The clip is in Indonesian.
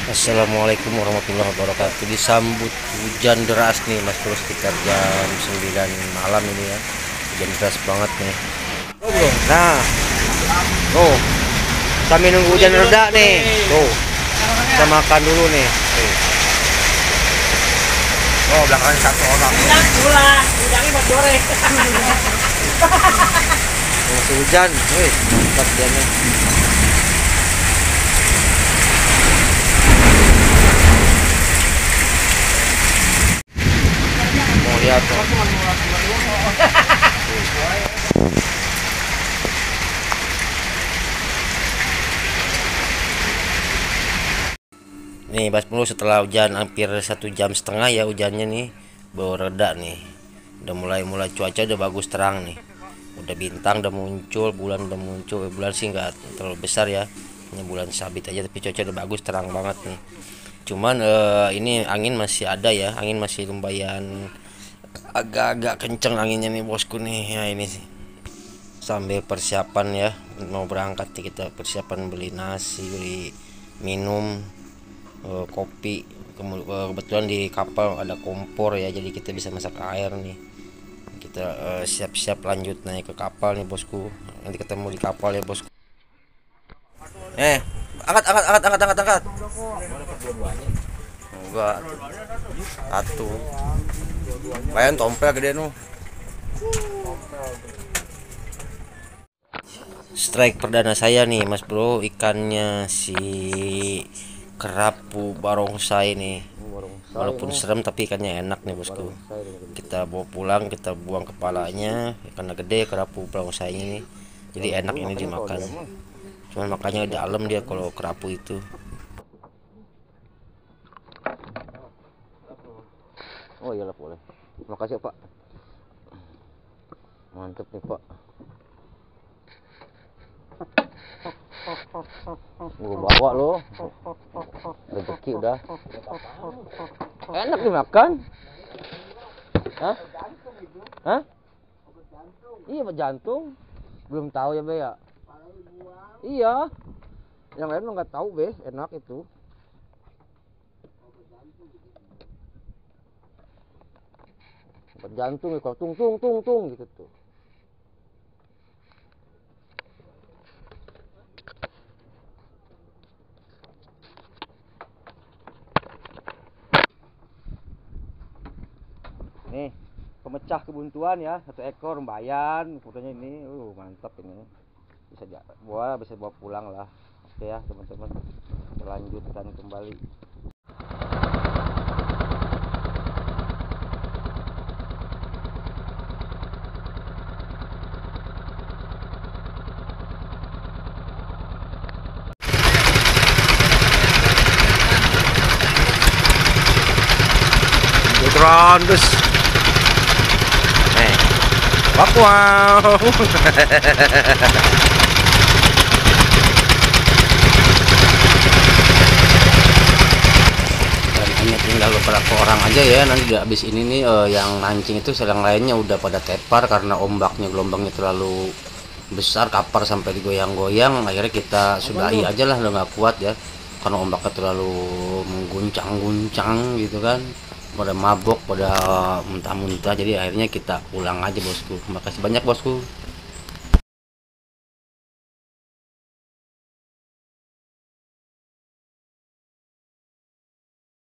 Assalamualaikum warahmatullahi wabarakatuh. Disambut hujan deras nih Mas Bro, sekitar jam 9 malam ini ya. Hujan deras banget nih. Oh bro. Nah, tuh sambil nunggu hujan reda nih. Tuh, kita makan dulu nih. Tuh. Oh, belakangnya satu orang. Hujannya buat goreng. Masih hujan. Wih, mantap dia nih. Mau lihat tuh. Nih Mas Bro, setelah hujan hampir 1,5 jam ya hujannya nih baru reda nih. Udah mulai cuaca udah bagus, terang nih. Udah bintang udah muncul, bulan udah muncul. Bulan sih nggak terlalu besar ya, hanya bulan sabit aja, tapi cuaca udah bagus, terang banget nih. Cuman ini angin masih ada ya, angin masih lumayan agak-agak kenceng anginnya nih bosku nih. Ya ini sih sambil persiapan ya mau berangkat nih, kita persiapan beli nasi, beli minum, kopi. Kebetulan di kapal ada kompor ya, jadi kita bisa masak air nih. Kita siap-siap lanjut naik ke kapal nih bosku. Nanti ketemu di kapal ya bosku. Angkat. Enggak, satu bayan tompel gede nu. Strike perdana saya nih Mas Bro, ikannya si kerapu barongsai nih. Walaupun serem tapi ikannya enak nih bosku. Kita bawa pulang, kita buang kepalanya karena gede kerapu barongsai ini, jadi enak ini dimakan. Cuman makanya dalam dia kalau kerapu itu. Oh iyalah, boleh. Makasih Pak. Mantep nih Pak. Bawa lo. Rezeki udah. Enak dimakan. Hah? Hah? Iya, jantung. Belum tahu ya, Be ya. Iya. Yang lain nggak tahu, Be. Enak itu. Jantung ya, kalau tung gitu tuh. Nih, pemecah kebuntuan ya, 1 ekor mbayan, fotonya ini, mantap ini. Bisa bawa pulang lah. Oke ya teman-teman, kita lanjutkan kembali. Terus wow. Dan hanya tinggal beberapa orang aja ya nanti habis ini nih, yang mancing itu sedang lainnya udah pada tepar karena ombaknya, gelombangnya terlalu besar, kapal sampai digoyang-goyang. Akhirnya kita sudahi aja lah, udah nggak kuat ya karena ombaknya terlalu mengguncang-guncang gitu kan, pada mabok, pada muntah-muntah. Jadi akhirnya kita pulang aja bosku. Makasih banyak bosku.